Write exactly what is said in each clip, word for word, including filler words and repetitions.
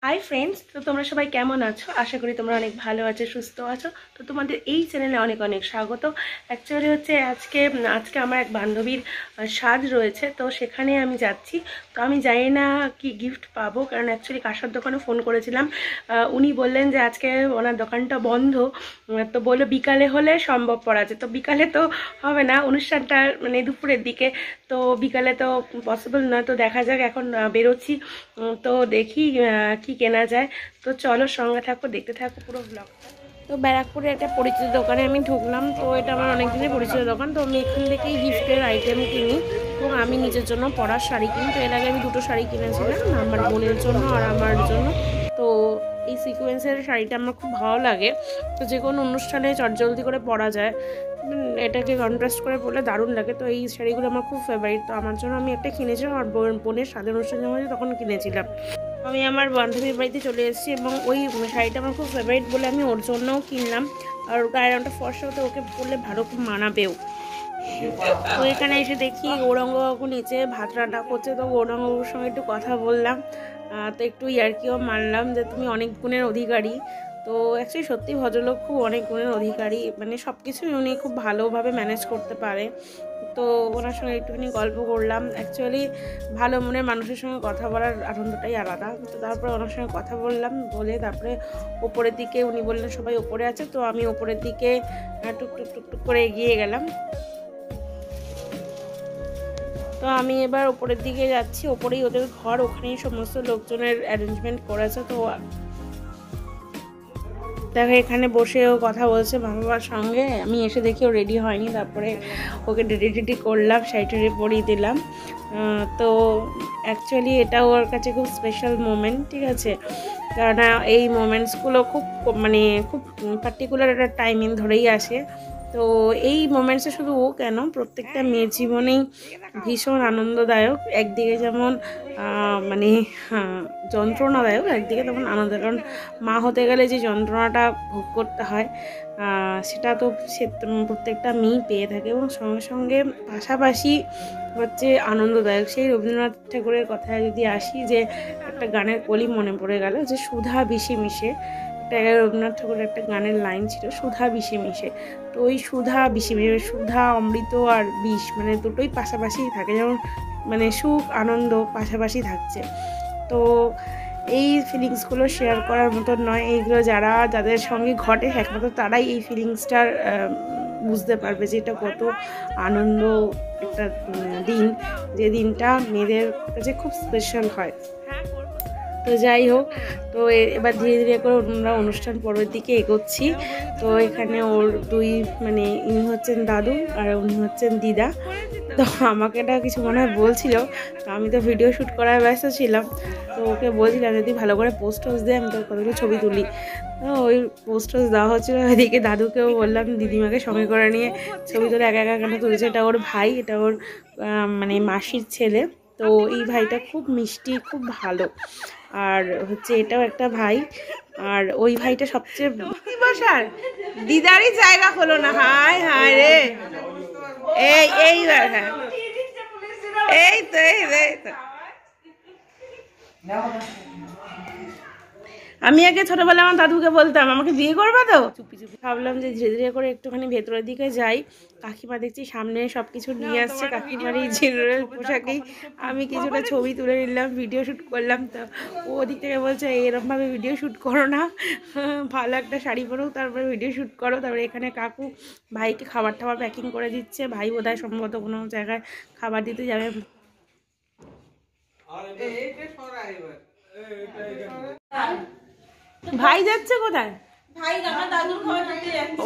Hi friends, তো তোমরা সবাই কেমন আছো? আশা করি তোমরা অনেক ভালো আছো, সুস্থ আছো। তো তোমাদের এই চ্যানেলে অনেক অনেক স্বাগত। অ্যাকচুয়ালি হচ্ছে আজকে আজকে আমার এক বান্ধবীর সাজ রয়েছে, তো সেখানে আমি যাচ্ছি। তো আমি জানি না কি গিফট পাবো, কারণ অ্যাকচুয়ালি কাসার দোকানে ফোন করেছিলাম। উনি বললেন যে আজকে ওনার দোকানটা বন্ধ, তো বললো বিকালে হলে সম্ভব পড়া যায়। তো বিকালে তো হবে না, অনুষ্ঠানটা মানে দুপুরের দিকে, তো বিকালে তো পসিবল নয়। তো দেখা যাক, এখন বেরোচ্ছি, তো দেখি কি কেনা যায়। তো চলো সঙ্গে থাকো, দেখতে থাকো পুরো ব্লগটা। তো ব্যারাকপুরে একটা পরিচিত দোকানে আমি ঢুকলাম। তো এটা আমার অনেক দিনের পরিচিত দোকান, তো আমি এখান থেকেই গিফটের আইটেম কিনি এবং আমি নিজের জন্য পরার শাড়ি কিনি। তো এর আগে আমি দুটো শাড়ি কিনেছিলাম, আমার বোনের জন্য আর আমার জন্য। তো এই সিকোয়েন্সের শাড়িটা আমার খুব ভালো লাগে, তো যে কোনো অনুষ্ঠানে চটজলদি করে পরা যায়, এটাকে কন্ট্রাস্ট করে পরলে দারুণ লাগে। তো এই শাড়িগুলো আমার খুব ফেভারিট, তো আমার জন্য আমি একটা কিনেছিলাম, আর বোনের সাদের অনুষ্ঠান হয়েছে তখন কিনেছিলাম। আমি আমার বান্ধবীর বাড়িতে চলে এসেছি এবং ওই শাড়িটা আমার খুব ফেভারিট বলে আমি ওর জন্যও কিনলাম। আর গায়ের রঙটা ফর্সা হতে ওকে পরলে ভালো খুব মানাবেও। তো এখানে এসে দেখি গৌরাঙ্গবাবু নিচে ভাত রান্না করছে, তো গৌরাঙ্গবাবুর সঙ্গে একটু কথা বললাম। তো একটু ইয়ার্কিও মানলাম যে তুমি অনেক গুণের অধিকারী। তো অ্যাকচুয়ালি সত্যি ভদ্রলোক খুব অনেক গুণের অধিকারী, মানে সব কিছুই উনি খুব ভালোভাবে ম্যানেজ করতে পারে। তো ওনার সঙ্গে একটুখানি গল্প করলাম। অ্যাকচুয়ালি ভালো মনের মানুষের সঙ্গে কথা বলার আনন্দটাই আলাদা। তো তারপরে ওনার সঙ্গে কথা বললাম, বলে তারপরে ওপরের দিকে উনি বললেন সবাই ওপরে আছে, তো আমি ওপরের দিকে টুকটুক টুকটুক করে এগিয়ে গেলাম। তো আমি এবার ওপরের দিকে যাচ্ছি, ওপরেই ওদের ঘর, ওখানেই সমস্ত লোকজনের অ্যারেঞ্জমেন্ট করেছে। তো দেখো এখানে বসেও কথা বলছে মা বাবার সঙ্গে। আমি এসে দেখি ও রেডি হয়নি, তারপরে ওকে রেডি রেডি করলাম, শাড়ি টাড়ি পরিয়ে দিলাম। তো অ্যাকচুয়ালি এটা ওর কাছে খুব স্পেশাল মোমেন্ট, ঠিক আছে, কারণ এই মোমেন্টসগুলো খুব মানে খুব পার্টিকুলার একটা টাইমিং ধরেই আসে। তো এই মোমেন্টসে শুধু ও কেন, প্রত্যেকটা মেয়ের জীবনেই ভীষণ আনন্দদায়ক। একদিকে যেমন মানে যন্ত্রণাদায়ক, একদিকে তেমন আনন্দ, কারণ মা হতে গেলে যে যন্ত্রণাটা ভোগ করতে হয় সেটা তো সে প্রত্যেকটা মেয়েই পেয়ে থাকে, এবং সঙ্গে সঙ্গে পাশাপাশি হচ্ছে আনন্দদায়ক। সেই রবীন্দ্রনাথ ঠাকুরের কথায় যদি আসি, যে একটা গানের কলি মনে পড়ে গেল, যে সুধা বিষে মিশে, একটা রবীন্দ্রনাথ ঠাকুরের একটা গানের লাইন ছিল, সুধা বিষে মিশে। তো ওই সুধা বিষে মিশে, সুধা অমৃত আর বিষ মানে দুটোই পাশাপাশি থাকে, যেমন মানে সুখ আনন্দ পাশাপাশি থাকছে। তো এই ফিলিংসগুলো শেয়ার করার মতো নয়, এইগুলো যারা যাদের সঙ্গে ঘটে একমাত্র তারাই এই ফিলিংসটার বুঝতে পারবে যে এটা কত আনন্দ একটা দিন, যে দিনটা মেয়েদের কাছে খুব স্পেশাল হয়। তো যাই হোক, তো এবার ধীরে ধীরে করে আমরা অনুষ্ঠান পর্বের দিকে এগোচ্ছি। তো এখানে ওর দুই মানে ইনি হচ্ছেন দাদু আর উনি হচ্ছেন দিদা। তো আমাকে এটা কিছু মনে হয় বলছিল, তো আমি তো ভিডিও শ্যুট করার ব্যস্ত ছিলাম। তো ওকে বলছিলাম যদি ভালো করে পোস্ট টোস্ট দেয় আমি তো কতগুলো ছবি তুলি। তো ওই পোস্ট টোস্ট দেওয়া হচ্ছিলো, এদিকে দাদুকেও বললাম দিদিমাকে সঙ্গে করে নিয়ে ছবি তুলে একা একা কেন তুলছে। এটা ওর ভাই, এটা ওর মানে মাসির ছেলে। তো এই ভাইটা খুব মিষ্টি, খুব ভালো। আর হচ্ছে এটাও একটা ভাই, আর ওই ভাইটা সবচেয়ে বসার দিদারই জায়গা হলো না। হায় হায় রে, এই এইবার হ্যাঁ এই তো এই তো আমি আগে ছোটবেলায় আমার দাদুকে বলতাম আমাকে বিয়ে করবা, তো চুপি চুপি ভাবলাম যে ধীরে ধীরে করে একটুখানি ভেতরের দিকে যাই। কাকিমা দেখছি সামনে সব কিছু নিয়ে আসছে, কাকিমার এই জেনারেল পোশাকেই আমি কিছুটা ছবি তুলে নিলাম, ভিডিও শ্যুট করলাম। তো ও ওদিক থেকে বলছে এরকমভাবে ভিডিও শ্যুট করো না, ভালো একটা শাড়ি পরো তারপরে ভিডিও শ্যুট করো। তারপরে এখানে কাকু ভাইকে খাবার টাবার প্যাকিং করে দিচ্ছে, ভাই বোধহয় সম্ভবত কোনো জায়গায় খাবার দিতে যাবে। ভাই যাচ্ছে কোথায়? ভাই আমার দাদুর খাবার দিতে যাচ্ছে।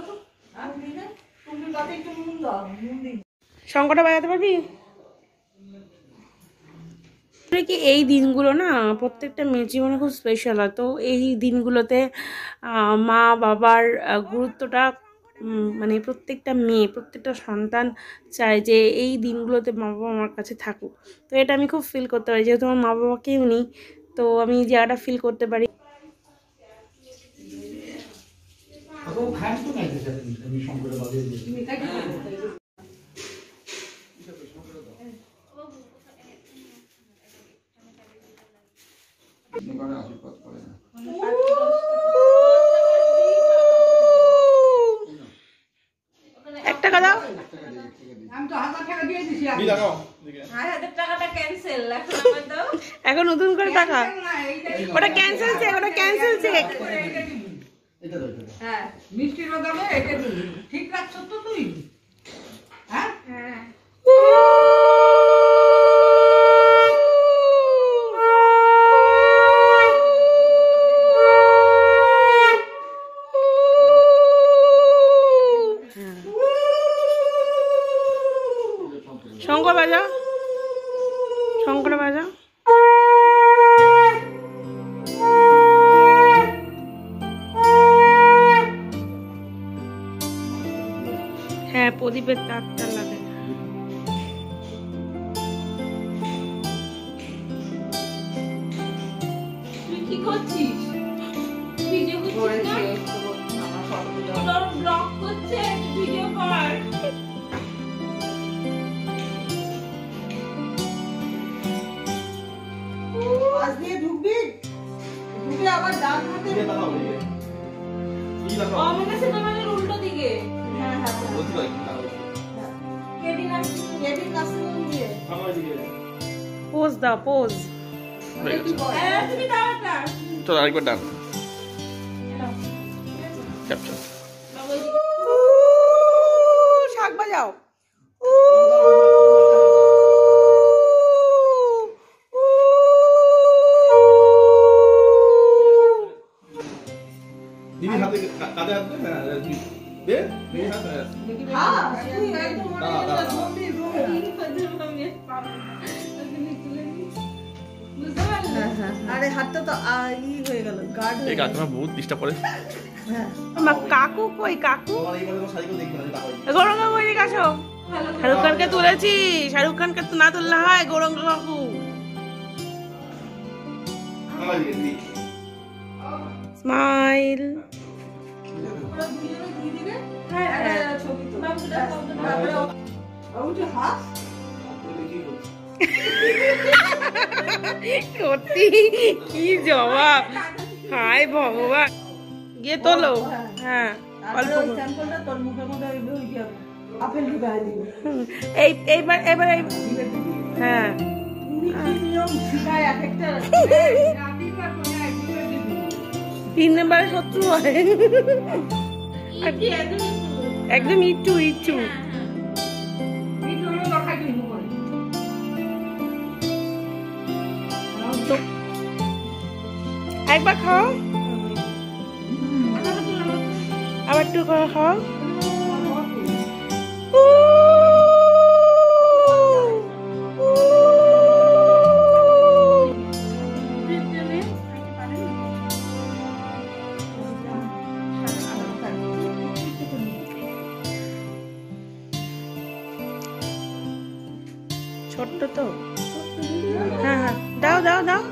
শঙ্করটা বাজাতে পারবি কি? এই দিনগুলো না প্রত্যেকটা মেয়ের জীবনে খুব স্পেশাল হয়। তো এই দিনগুলোতে মা বাবার গুরুত্বটা মানে প্রত্যেকটা মেয়ে, প্রত্যেকটা সন্তান চায় যে এই দিনগুলোতে মা বাবা আমার কাছে থাকুক। তো এটা আমি খুব ফিল করতে পারি, যেহেতু আমার মা বাবা কেউ নেই, তো আমি জায়গাটা ফিল করতে পারি। এক টাকা দাও। এখন নতুন করে টাকা, ওটা ক্যান্সেল চেক, ওটা ক্যান্সেল চেক। হ্যাঁ মিষ্টির বদলে এটা দিবি, ঠিক রাখছ তো তুই? হ্যাঁ হ্যাঁ শঙ্কর বাজাও, শঙ্কর বাজাও। হ্যাঁ প্রদীপের তারটা লাগে। তুই কি করছিস? ভিডিও করছিস না? তোর ব্লগ করছে, ভিডিও কর। পাশ দিয়ে ঢুকবি, ঢুকে আবার ডান হাতে আমার কাছে তোমাদের উল্টো দিকে। হ্যাঁ হ্যাঁ কেবিন আসছে, কেবিন নার্সিং দিয়ে পোজ দাও, পোজ। হ্যাঁ তুমি দাও একটা। চল আরেকবার ডান ক্যাপচার। শাক বাজাও। দিদি হাতে কাঁধে হাত দে, হ্যাঁ দে দিদি হাত। হ্যাঁ তুই একদম মনে দাঁড়া, দাঁড়া, দাঁড়া। Zombie room. বুঝতে পারলে? আরে হাতটা তো আ, ই হয়ে গেল, গার্ড এই হয়ে গেল। কাকিমা বহুত ডিস্টার্ব করে। হ্যাঁ আমার কাকু কই? কাকু তোমার এই বলে শাড়িও দেখবে না টাকা। গৌরঙ্গ কই দিকে আসো। শাহরুখ খানকে তুলেছি, শাহরুখ খানকে তো না তুললে হয়। গৌরঙ্গ কাকু আমার দিকে দিদি। স্মাইল। ওরা দুজনে দিয়ে দিবে। হ্যাঁ একটা ছবি তো। তারপরে ও- ও যে হাত সত্যি কি জবাব! হায় ভগবান, গিয়ে তোলো। হ্যাঁ অল্প তারপরে ওই করে। স্যাম্পলটা তোর মুখের মধ্যে ওই ওই যে আপেল ঢুকায় দিবে। হুম, এই এইবার এবার এই দিবে দিবি। হ্যাঁ তুমি কি নিয়ম শিখায় এক একটা রাবিবার কোনে দিবে দিবি। তিন নম্বরে শত্রু হয়। ইটি একদম একটু। একদম ইচ্ছু ইচ্ছু। ভিডিওগুলো দেখাই দিব করে। একবার খাও, আবার একটু করে খাও। উ, উ। ছোট্ট তো। হ্যাঁ হ্যাঁ দাও দাও দাও।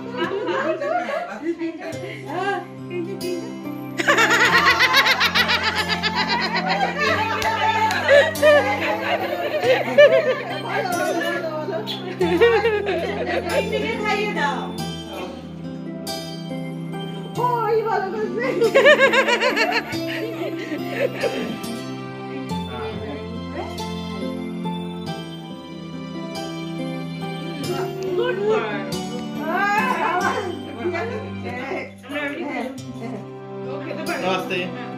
খাইয়ে দাও। ওই ভালো করছে। Good boy. নমস্তে।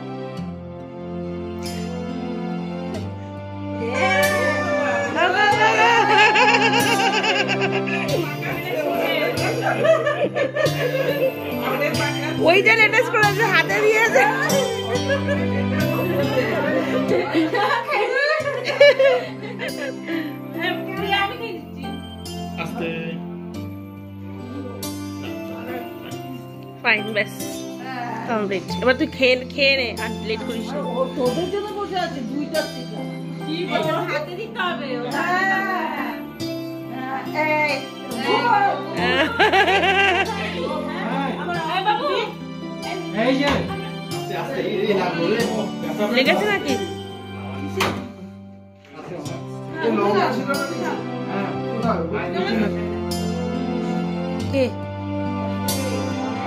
ওইটা লেটেস্ট করেছে, হাতে দিয়েছে। আস্তে। ফাইন, ব্যাস কমপ্লিট। এবার তুই খেয়ে খেয়ে নে, আর লেট করিস না। ও তোদের জন্য বসে আছে দুইটা টিকা। কি বড় হাতে দিতে হবে ওটা। এই আবার এই বাবু এই যে আস্তে আস্তে এই না বলে লেগেছে নাকি? কে?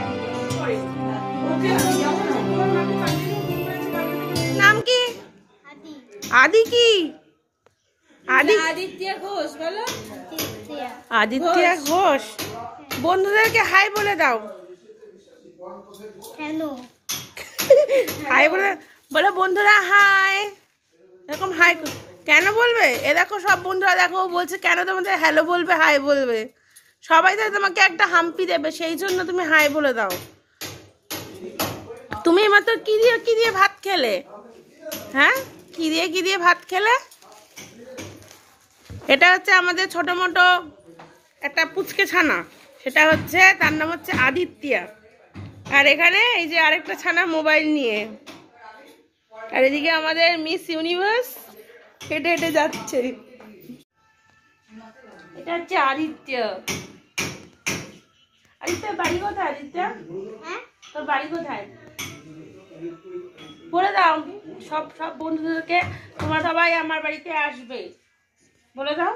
করে ওকে যেমন তোমার মাকে কন্টিনিউ ফোন করেছে কালকে থেকে। নাম কি? আদি কি? আদি আদিত্য ঘোষ বলো। আদিত্য ঘোষ। বন্ধুদেরকে হাই বলে দাও। হাই বলে বলে বন্ধুরা হাই। এরকম হাই কেন বলবে? এ দেখো সব বন্ধুরা দেখো বলছে কেন তোমাদের হ্যালো বলবে, হাই বলবে। সবাই তো তোমাকে একটা হাম্পি দেবে, সেই জন্য তুমি হাই বলে দাও। তুমি মাত্র কি দিয়ে কি দিয়ে ভাত খেলে? হ্যাঁ, কি দিয়ে কি দিয়ে ভাত খেলে? এটা হচ্ছে আমাদের ছোট মোটো একটা পুচকে ছানা, সেটা হচ্ছে তার নাম হচ্ছে আদিত্যা। আর এখানে এই যে আরেকটা ছানা মোবাইল নিয়ে, আর এদিকে আমাদের মিস ইউনিভার্স হেঁটে হেঁটে যাচ্ছে। এটা হচ্ছে আদিত্য। আদিত্য বাড়ি কোথায়? আদিত্য তোর বাড়ি কোথায় বলে দাও। সব সব বন্ধুদেরকে তোমরা সবাই আমার বাড়িতে আসবে বলে দাও,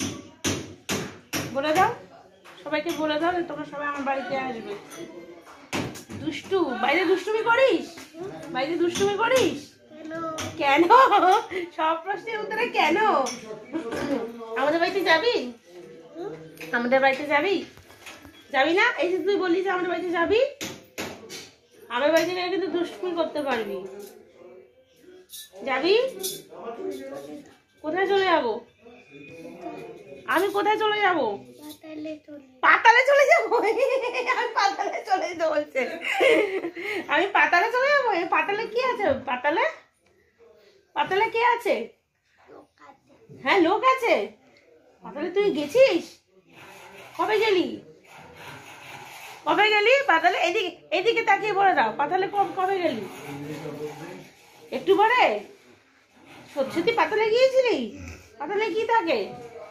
বলে দাও সবাইকে, বলে দাও যে তোমরা সবাই আমার বাড়িতে আসবে। দুষ্টু বাইরে দুষ্টুমি করিস? বাইরে দুষ্টুমি করিস কেন? সব প্রশ্নের উত্তরে কেন? আমাদের বাড়িতে যাবি? আমাদের বাড়িতে যাবি? যাবি না? এই যে তুই বললি যে আমাদের বাড়িতে যাবি, আমার বাড়িতে গেলে কিন্তু দুষ্টুমি করতে পারবি। যাবি? কোথায় চলে যাবো? আমি কোথায় চলে যাবো? পাতালে চলে যাবো। আমি পাতালে চলে যেতে বলছে। আমি পাতালে চলে যাবো? পাতালে কি আছে? পাতালে পাতালে কে আছে? হ্যাঁ, লোক আছে। পাতালে তুই গেছিস? কবে গেলি? কবে গেলি পাতালে? এদিকে এদিকে তাকিয়ে বলে দাও, পাতালে কবে গেলি? একটু পরে? সত্যি পাতালে গিয়েছিলি? পাতালে কি থাকে?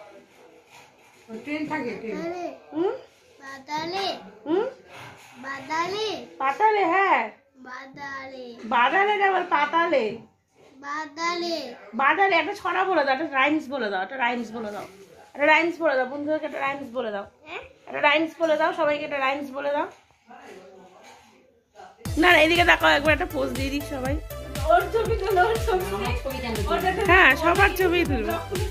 ট্রেন থাকে, ট্রেন। হুম, বাদালে হুম, বাদালে পাতালে। হ্যাঁ, বাদালে বাদালে না, বল পাতালে। বাদালে বাদালে একটা ছড়া বলে দাও, একটা রাইমস বলে দাও, একটা রাইমস বলে দাও, একটা রাইমস বলে দাও, বন্ধুদেরকে একটা রাইমস বলে দাও, একটা রাইমস বলে দাও, সবাইকে একটা রাইমস বলে দাও। না না, এদিকে তাকাও, একবার একটা পোজ দিয়ে দিই সবাই। ওর ছবি তোলো, ওর ছবি হ্যাঁ, সবার ছবি তুলবো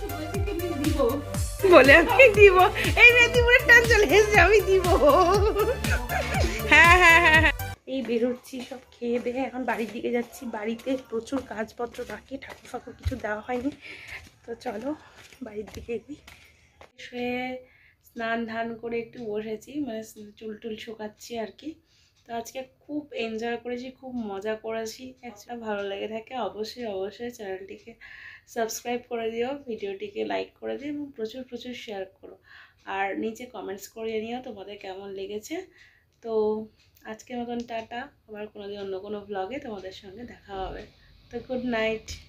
বলে আমি দিব। এই মেদিনীপুরের টান চলে এসেছে, আমি দিব। হ্যাঁ হ্যাঁ হ্যাঁ হ্যাঁ, এই বেরোচ্ছি সব খেয়ে দিয়ে, এখন বাড়ির দিকে যাচ্ছি। বাড়িতে প্রচুর কাজপত্র বাকি, ঠাকুর ফাকুর কিছু দেওয়া হয়নি, তো চলো বাড়ির দিকে এগোই। শুয়ে স্নান ধান করে একটু বসেছি, মানে চুল টুল শুকাচ্ছি আর কি। তো আজকে খুব এনজয় করেছি, খুব মজা করেছি। একটা ভালো লেগে থাকে অবশ্যই অবশ্যই চ্যানেলটিকে সাবস্ক্রাইব করে দিও, ভিডিওটিকে লাইক করে দিও এবং প্রচুর প্রচুর শেয়ার করো। আর নিচে কমেন্টস করে নিও তোমাদের কেমন লেগেছে। তো আজকের মতন টাটা, আবার কোনোদিন অন্য কোনো ব্লগে তোমাদের সঙ্গে দেখা হবে। তো গুড নাইট।